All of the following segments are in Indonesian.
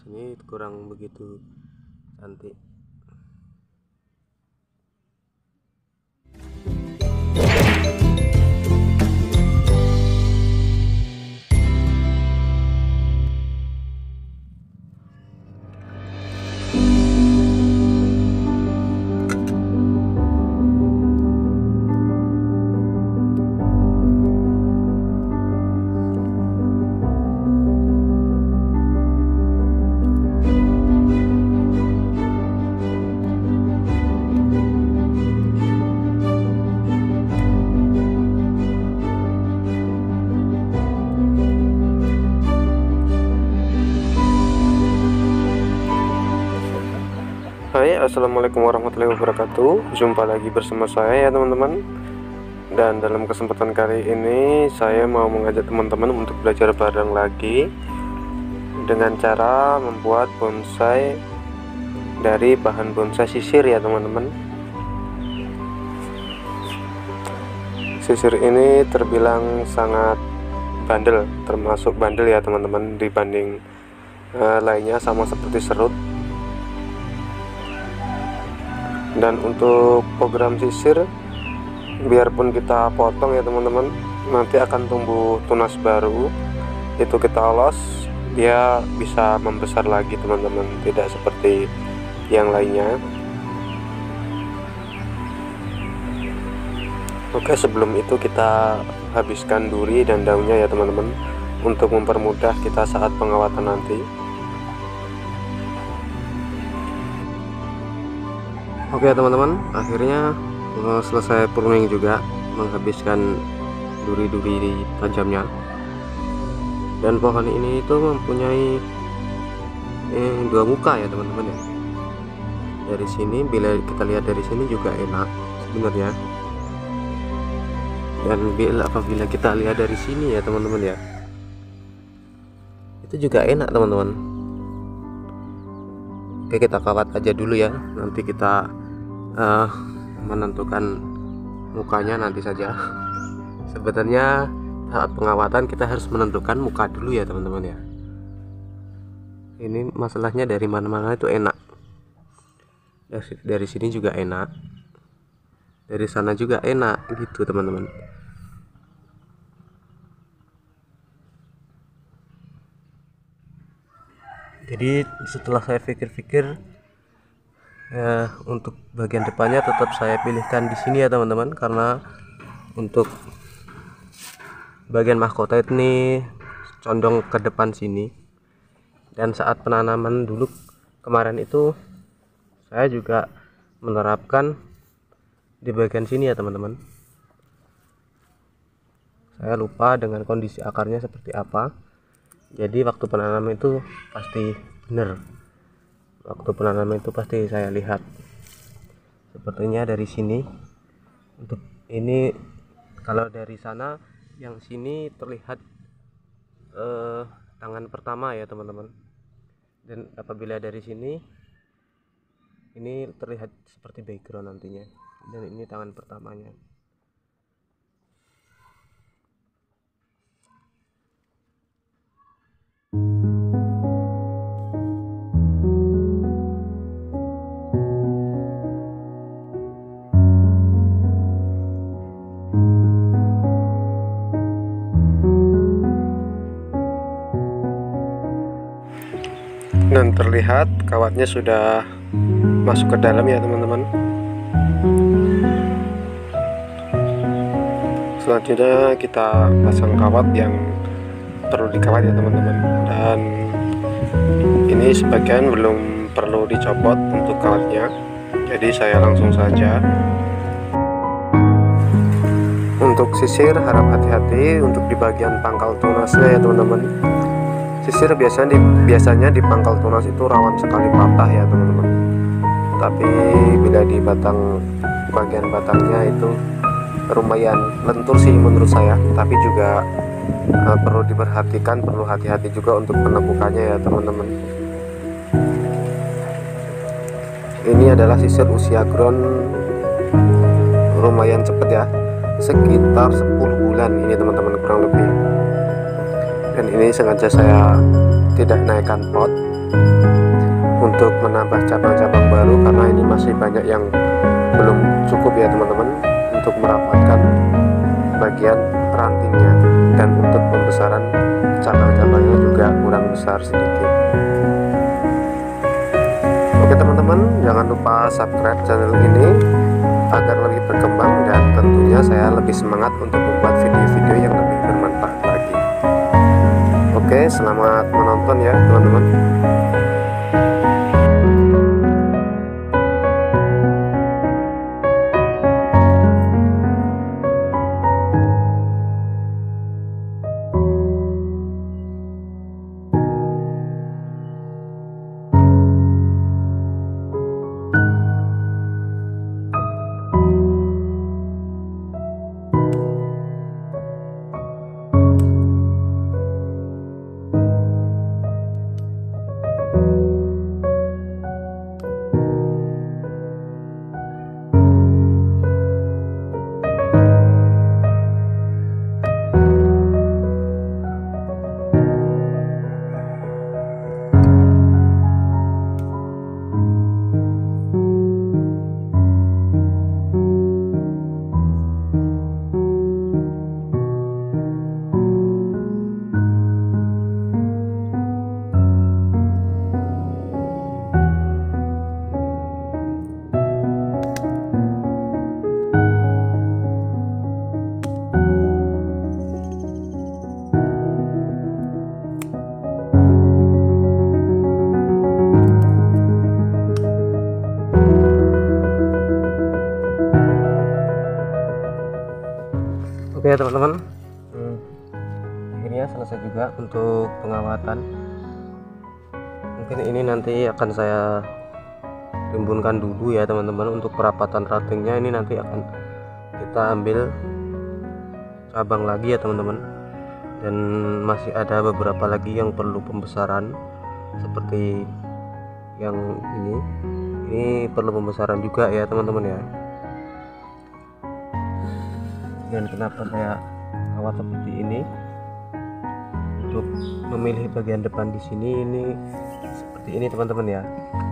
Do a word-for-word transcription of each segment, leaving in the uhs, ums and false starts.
ini kurang begitu cantik. Hai, assalamualaikum warahmatullahi wabarakatuh. Jumpa lagi bersama saya ya teman-teman. Dan dalam kesempatan kali ini saya mau mengajak teman-teman untuk belajar bareng lagi dengan cara membuat bonsai dari bahan bonsai sisir ya teman-teman. Sisir ini terbilang sangat bandel, termasuk bandel ya teman-teman dibanding uh, lainnya, sama seperti serut. Dan untuk program sisir, biarpun kita potong ya teman-teman, nanti akan tumbuh tunas baru. Itu kita olos, dia bisa membesar lagi teman-teman, tidak seperti yang lainnya. Oke, sebelum itu kita habiskan duri dan daunnya ya teman-teman, untuk mempermudah kita saat pengawatan nanti. Oke teman-teman, akhirnya selesai pruning juga, menghabiskan duri-duri tajamnya. Dan pohon ini itu mempunyai eh, dua muka ya teman-teman ya. Dari sini, bila kita lihat dari sini juga enak sebenarnya. Dan bila apabila kita lihat dari sini ya teman-teman ya, itu juga enak teman-teman. Oke, kita kawat aja dulu ya, nanti kita uh, menentukan mukanya nanti saja. Sebenarnya saat pengawatan kita harus menentukan muka dulu ya teman-teman ya. Ini masalahnya dari mana-mana itu enak. Dari, dari sini juga enak, dari sana juga enak gitu teman-teman. Jadi setelah saya pikir-pikir, ya, untuk bagian depannya tetap saya pilihkan di sini ya teman-teman, karena untuk bagian mahkota ini condong ke depan sini. Dan saat penanaman dulu kemarin itu saya juga menerapkan di bagian sini ya teman-teman. Saya lupa dengan kondisi akarnya seperti apa. Jadi waktu penanaman itu pasti benar. Waktu penanaman itu pasti saya lihat. Sepertinya dari sini. Untuk ini, kalau dari sana, yang sini terlihat eh, tangan pertama ya teman-teman. Dan apabila dari sini, ini terlihat seperti background nantinya. Dan ini tangan pertamanya. Dan terlihat kawatnya sudah masuk ke dalam ya teman-teman. Selanjutnya kita pasang kawat yang perlu dikawat ya teman-teman. Dan ini sebagian belum perlu dicopot untuk kawatnya, jadi saya langsung saja. Untuk sisir harap hati-hati untuk di bagian pangkal tunasnya ya teman-teman. Sisir biasanya di, biasanya di pangkal tunas itu rawan sekali patah ya teman-teman. Tapi bila di batang, bagian batangnya itu lumayan lentur sih menurut saya. Tapi juga uh, perlu diperhatikan, perlu hati-hati juga untuk penekukannya ya teman-teman. Ini adalah sisir usia ground lumayan cepat ya, sekitar sepuluh bulan ini teman-teman kurang lebih. Dan ini sengaja saya tidak naikkan pot untuk menambah cabang-cabang baru, karena ini masih banyak yang belum cukup ya teman-teman untuk merapatkan bagian rantingnya, dan untuk pembesaran cabang-cabangnya juga kurang besar sedikit. Oke teman-teman, jangan lupa subscribe channel ini agar lebih berkembang, dan tentunya saya lebih semangat untuk membuat video-video yang lebih bermanfaat lagi. Oke, selamat menonton ya teman-teman. Oke teman-teman, hmm, akhirnya selesai juga untuk pengawatan. Mungkin ini nanti akan saya rimbunkan dulu ya teman-teman. Untuk perapatan rantingnya ini nanti akan kita ambil cabang lagi ya teman-teman, dan masih ada beberapa lagi yang perlu pembesaran, seperti yang ini ini perlu pembesaran juga ya teman-teman ya. Dan kenapa saya kawat seperti ini, untuk memilih bagian depan di sini ini seperti ini teman-teman ya.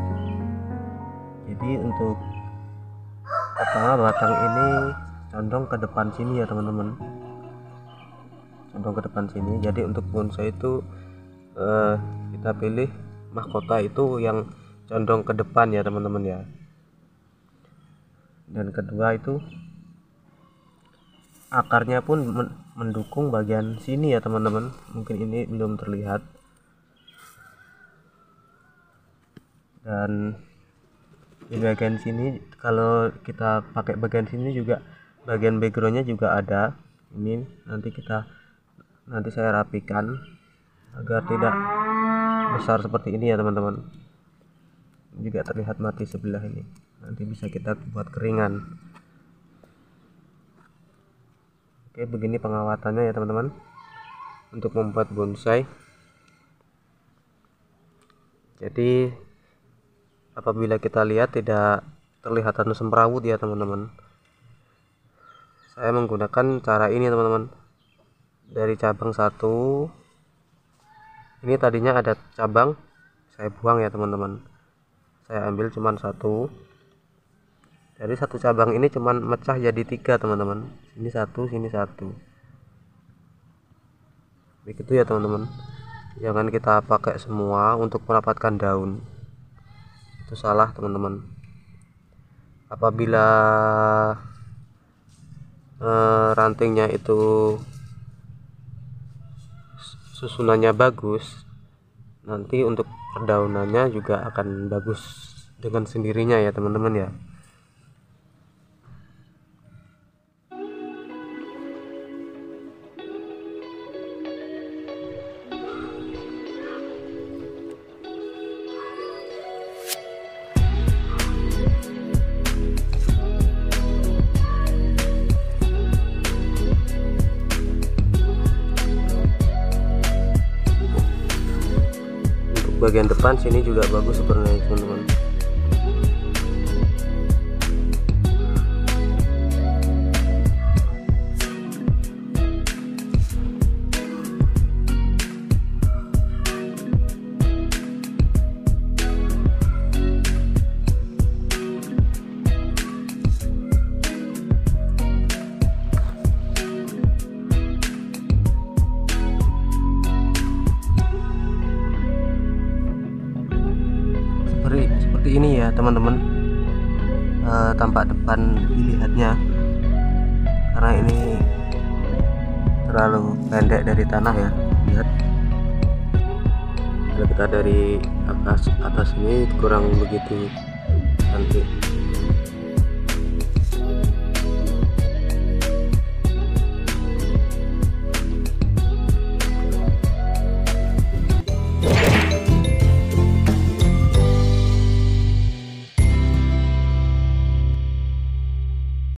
Jadi untuk pertama batang ini condong ke depan sini ya teman-teman, condong ke depan sini. Jadi untuk bonsai itu eh, kita pilih mahkota itu yang condong ke depan ya teman-teman ya. Dan kedua itu akarnya pun mendukung bagian sini ya teman-teman. Mungkin ini belum terlihat, dan di bagian sini kalau kita pakai bagian sini juga bagian backgroundnya juga ada. Ini nanti kita nanti saya rapikan agar tidak besar seperti ini ya teman-teman. Juga terlihat mati sebelah ini, nanti bisa kita buat keringan. Oke, begini pengawatannya ya teman-teman untuk membuat bonsai. Jadi apabila kita lihat tidak terlihat anu semrawut ya teman-teman, saya menggunakan cara ini teman-teman. Dari cabang satu ini tadinya ada cabang, saya buang ya teman-teman. Saya ambil cuman satu. Dari satu cabang ini cuman mecah jadi tiga teman-teman. Ini satu, sini satu. Begitu ya teman-teman. Jangan kita pakai semua untuk merapatkan daun. Itu salah teman-teman. Apabila eh, rantingnya itu susunannya bagus, nanti untuk perdaunannya juga akan bagus dengan sendirinya ya teman-teman ya. Bagian depan sini juga bagus sebenarnya teman-teman. seperti ini ya teman-teman, e, tampak depan dilihatnya, karena ini terlalu pendek dari tanah ya. Lihat, kalau kita dari atas atas ini kurang begitu cantik.